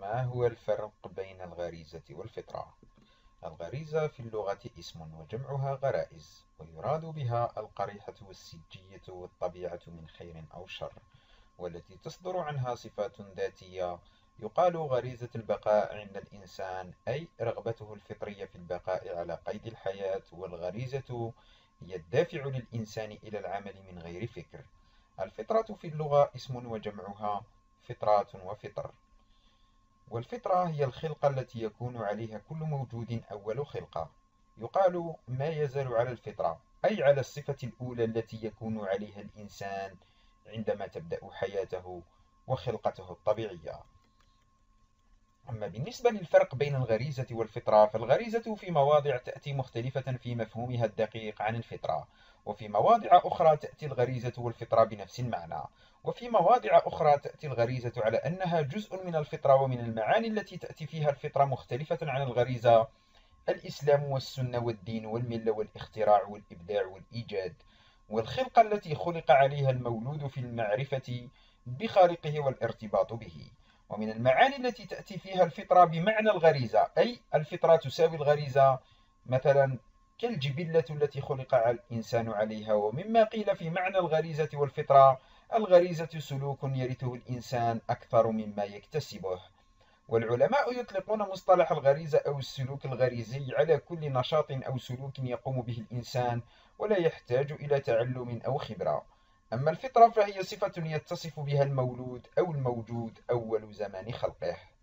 ما هو الفرق بين الغريزة والفطرة؟ الغريزة في اللغة اسم وجمعها غرائز، ويراد بها القريحة والسجية والطبيعة من خير أو شر، والتي تصدر عنها صفات ذاتية. يقال غريزة البقاء عند الإنسان، أي رغبته الفطرية في البقاء على قيد الحياة، والغريزة هي الدافع للإنسان إلى العمل من غير فكر. الفطرة في اللغة اسم وجمعها فطرات وفطر. والفطرة هي الخلقة التي يكون عليها كل موجود أول خلقة. يقال ما يزال على الفطرة، أي على الصفة الأولى التي يكون عليها الإنسان عندما تبدأ حياته وخلقته الطبيعية. أما بالنسبة للفرق بين الغريزة والفطرة، فالغريزة في مواضع تأتي مختلفة في مفهومها الدقيق عن الفطرة، وفي مواضع أخرى تأتي الغريزة والفطرة بنفس المعنى، وفي مواضع أخرى تأتي الغريزة على أنها جزء من الفطرة. ومن المعاني التي تأتي فيها الفطرة مختلفة عن الغريزة الإسلام والسنة والدين والملة والاختراع والإبداع والإيجاد، والخلقة التي خلق عليها المولود في المعرفة بخالقه والارتباط به. ومن المعاني التي تأتي فيها الفطرة بمعنى الغريزة، أي الفطرة تساوي الغريزة، مثلا كالجبلة التي خلق الإنسان عليها. ومما قيل في معنى الغريزة والفطرة: الغريزة سلوك يرثه الإنسان أكثر مما يكتسبه. والعلماء يطلقون مصطلح الغريزة أو السلوك الغريزي على كل نشاط أو سلوك يقوم به الإنسان ولا يحتاج إلى تعلم أو خبرة. أما الفطرة فهي صفة يتصف بها المولود أو الموجود أول زمان خلقه.